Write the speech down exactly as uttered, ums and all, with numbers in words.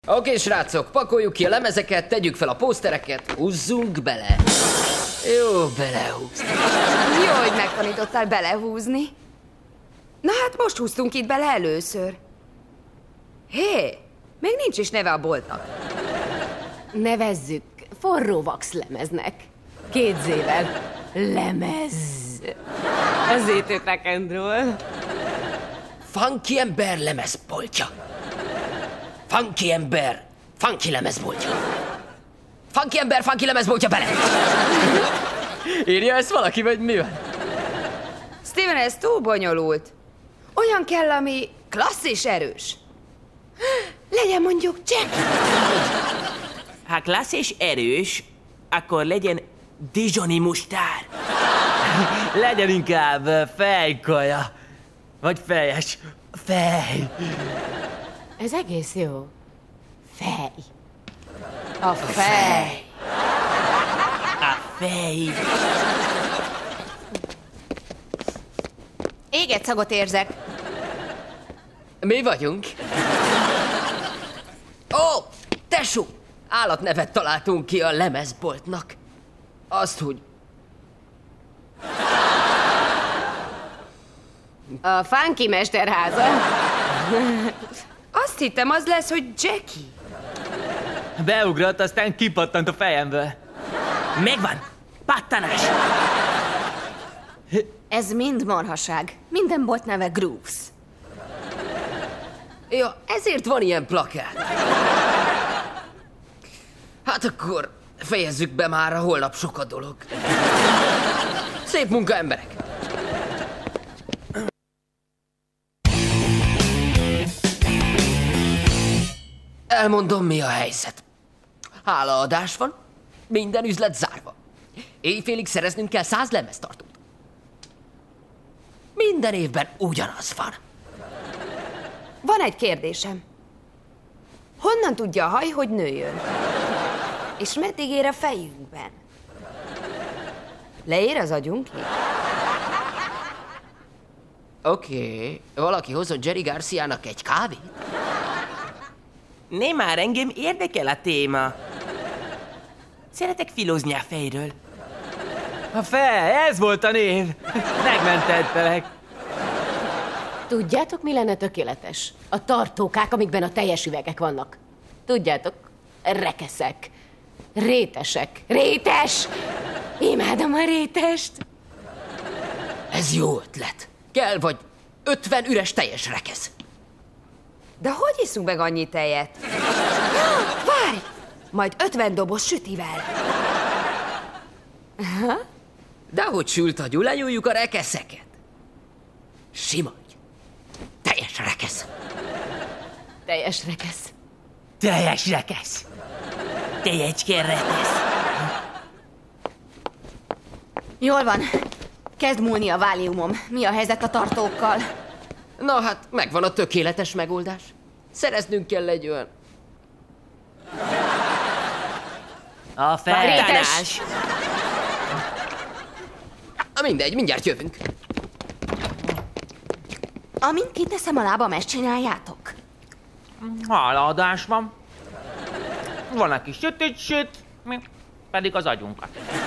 Oké, srácok, pakoljuk ki a lemezeket, tegyük fel a pósztereket, húzzunk bele. Jó, belehúzni. Jó, hogy megtanítottál belehúzni. Na hát most húztunk itt bele először. Hé, még nincs is neve a boltnak. Nevezzük forró vax lemeznek. Két zével. Lemez. Az étőt rock'n'roll. Funky ember lemezboltja. Funky ember, funky lemezboltja. Funky ember, funky lemezboltja bele. Írja ezt valaki, vagy mi van? Steven, ez túl bonyolult. Olyan kell, ami klassz és erős. Legyen mondjuk Jack. Ha klassz és erős, akkor legyen dijoni mustár. Legyen inkább fejkaja. Vagy fejes. Fej. Ez egész jó. Fej. A fej. A fej. Éget szagot érzek. Mi vagyunk? Ó, tesó! Állatnevet találtunk ki a lemezboltnak. Azt, hogy... A funky mesterháza. Azt hittem, az lesz, hogy Jackie. Beugrott, aztán kipattant a fejemből. Megvan! Pattanás! Ez mind marhaság. Minden bolt neve Grooves. Ja, ezért van ilyen plakát. Hát akkor fejezzük be már, a holnap sok a dolog. Szép munka, emberek! Elmondom, mi a helyzet. Hálaadás van, minden üzlet zárva. Éjfélig szereznünk kell száz lemeztartót. Minden évben ugyanaz van. Van egy kérdésem. Honnan tudja a haj, hogy nőjön? És meddig ér a fejünkben? Leér az agyunk? Oké, okay. Valaki hozott Jerry Garciának egy kávét? Nem már, engem érdekel a téma. Szeretek filózni a fejről. A fej, ez volt a név. Megmentettelek. Tudjátok, mi lenne tökéletes? A tartókák, amikben a teljes üvegek vannak. Tudjátok? Rekeszek. Rétesek. Rétes! Imádom a rétest. Ez jó ötlet. Kell vagy ötven üres teljes rekesz. De hogy iszunk meg annyi tejet? Ja, várj! Majd ötven doboz sütivel. Aha. Dehogy sült agyú, lenyúljuk a rekeszeket. Sima ügy. Teljes rekesz. Teljes rekesz. Teljes rekesz. Teljecske rekesz. Jól van. Kezd múlni a váliumom. Mi a helyzet a tartókkal? Na hát, megvan a tökéletes megoldás. Szereznünk kell egy olyan... A feltánás. Mindegy, mindjárt jövünk. Amint kiteszem a lábam, ezt csináljátok? Hálaadás van. Van, aki süt, süt, mi pedig az agyunkat.